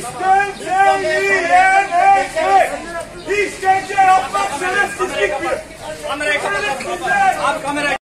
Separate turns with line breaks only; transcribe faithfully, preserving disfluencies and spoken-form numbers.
İşkence yiyemeyecek. İşkence yapmak şerefsizliktir.
Kamerayı kapat. Abi kamerayı